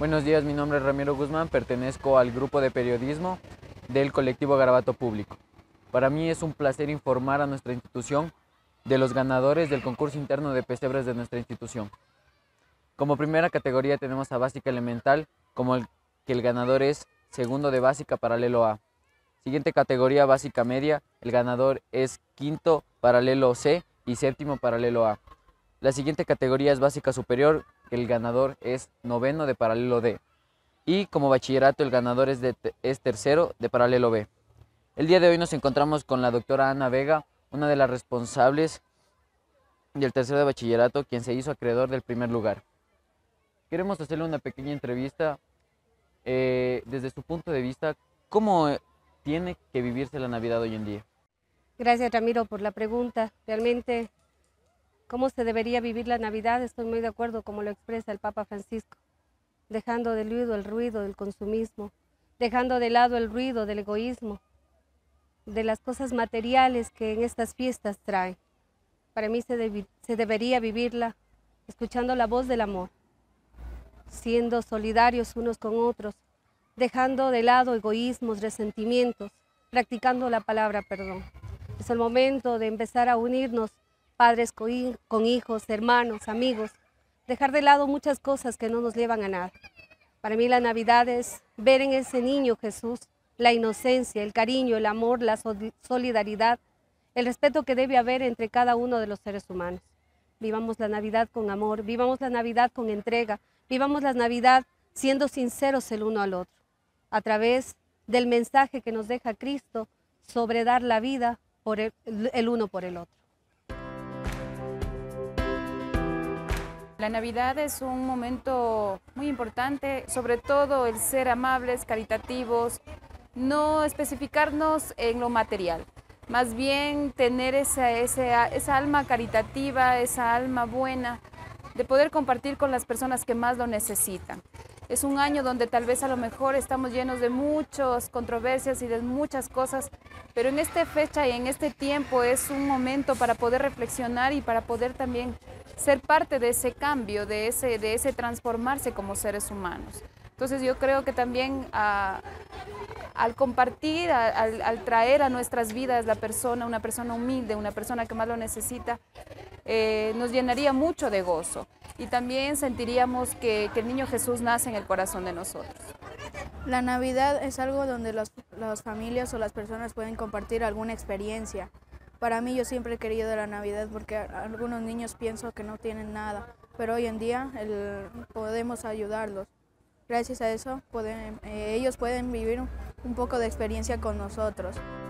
Buenos días, mi nombre es Ramiro Guzmán, pertenezco al grupo de periodismo del colectivo Garabato Público. Para mí es un placer informar a nuestra institución de los ganadores del concurso interno de pesebres de nuestra institución. Como primera categoría tenemos a Básica Elemental, que el ganador es segundo de Básica Paralelo A. Siguiente categoría, Básica Media, el ganador es quinto Paralelo C y séptimo Paralelo A. La siguiente categoría es Básica Superior, que el ganador es noveno de Paralelo D. Y como bachillerato el ganador es tercero de Paralelo B. El día de hoy nos encontramos con la doctora Ana Vega, una de las responsables del tercero de bachillerato, quien se hizo acreedor del primer lugar. Queremos hacerle una pequeña entrevista desde su punto de vista, ¿cómo tiene que vivirse la Navidad hoy en día? Gracias, Ramiro, por la pregunta. Realmente, ¿cómo se debería vivir la Navidad? Estoy muy de acuerdo como lo expresa el Papa Francisco, dejando de lado el ruido del consumismo, dejando de lado el ruido del egoísmo, de las cosas materiales que en estas fiestas traen. Para mí se debería vivirla escuchando la voz del amor, siendo solidarios unos con otros, dejando de lado egoísmos, resentimientos, practicando la palabra perdón. Es el momento de empezar a unirnos, padres con hijos, hermanos, amigos, dejar de lado muchas cosas que no nos llevan a nada. Para mí la Navidad es ver en ese niño Jesús la inocencia, el cariño, el amor, la solidaridad, el respeto que debe haber entre cada uno de los seres humanos. Vivamos la Navidad con amor, vivamos la Navidad con entrega, vivamos la Navidad siendo sinceros el uno al otro, a través del mensaje que nos deja Cristo sobre dar la vida por el uno por el otro. La Navidad es un momento muy importante, sobre todo el ser amables, caritativos, no especificarnos en lo material, más bien tener esa alma caritativa, esa alma buena, de poder compartir con las personas que más lo necesitan. Es un año donde tal vez a lo mejor estamos llenos de muchas controversias y de muchas cosas, pero en esta fecha y en este tiempo es un momento para poder reflexionar y para poder también ser parte de ese cambio, de ese transformarse como seres humanos. Entonces yo creo que también al compartir, al traer a nuestras vidas una persona humilde, una persona que más lo necesita, nos llenaría mucho de gozo y también sentiríamos que el niño Jesús nace en el corazón de nosotros. La Navidad es algo donde las familias o las personas pueden compartir alguna experiencia. Para mí yo siempre he querido la Navidad porque algunos niños pienso que no tienen nada, pero hoy en día podemos ayudarlos. Gracias a eso ellos pueden vivir un poco de experiencia con nosotros.